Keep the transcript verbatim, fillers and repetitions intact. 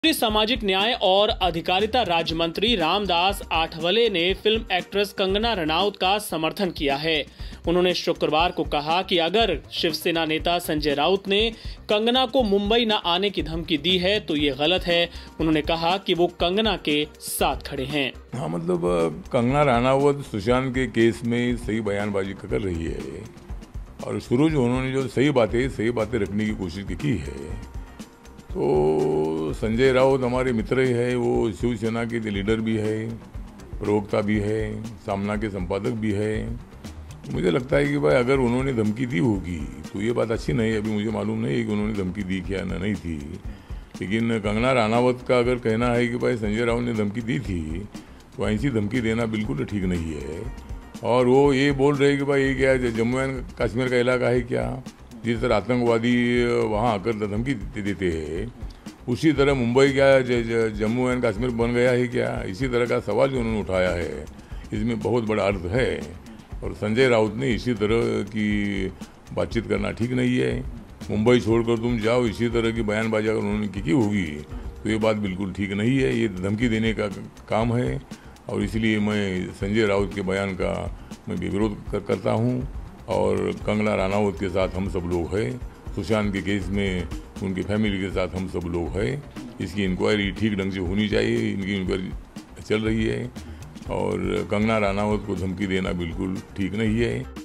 केंद्रीय सामाजिक न्याय और अधिकारिता राज्य मंत्री रामदास आठवले ने फिल्म एक्ट्रेस कंगना रनौत का समर्थन किया है। उन्होंने शुक्रवार को कहा कि अगर शिवसेना नेता संजय राउत ने कंगना को मुंबई न आने की धमकी दी है तो ये गलत है। उन्होंने कहा कि वो कंगना के साथ खड़े हैं। हाँ, मतलब कंगना रनौत सुशांत के केस में सही बयानबाजी कर रही है और शुरू जो उन्होंने जो सही बातें सही बातें रखने की कोशिश की है। तो संजय राउत हमारे मित्र ही है, वो शिवसेना के लीडर भी है, प्रवक्ता भी है, सामना के संपादक भी है। मुझे लगता है कि भाई अगर उन्होंने धमकी दी होगी तो ये बात अच्छी नहीं है। अभी मुझे मालूम नहीं है कि उन्होंने धमकी दी क्या ना नहीं थी, लेकिन कंगना रनौत का अगर कहना है कि भाई संजय राउत ने धमकी दी थी तो ऐसी धमकी देना बिल्कुल ठीक नहीं है। और वो ये बोल रहे कि भाई ये क्या जम्मू एंड कश्मीर का इलाका है क्या, जिस तरह आतंकवादी वहाँ आकर धमकी देते हैं उसी तरह मुंबई क्या जम्मू एंड कश्मीर बन गया है क्या, इसी तरह का सवाल जो उन्होंने उठाया है इसमें बहुत बड़ा अर्थ है। और संजय राउत ने इसी तरह की बातचीत करना ठीक नहीं है। मुंबई छोड़कर तुम जाओ, इसी तरह की बयानबाजी अगर उन्होंने की होगी तो ये बात बिल्कुल ठीक नहीं है। ये धमकी देने का काम है और इसलिए मैं संजय राउत के बयान का मैं विरोध कर, करता हूँ। और कंगना रनौत के साथ हम सब लोग हैं, सुशांत के केस में उनकी फैमिली के साथ हम सब लोग हैं। इसकी इंक्वायरी ठीक ढंग से होनी चाहिए, इनकी इंक्वायरी चल रही है और कंगना रनौत को धमकी देना बिल्कुल ठीक नहीं है।